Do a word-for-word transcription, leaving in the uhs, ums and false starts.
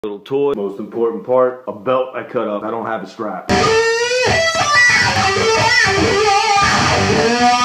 Little toy. Most important part, a belt I cut up. I don't have a strap.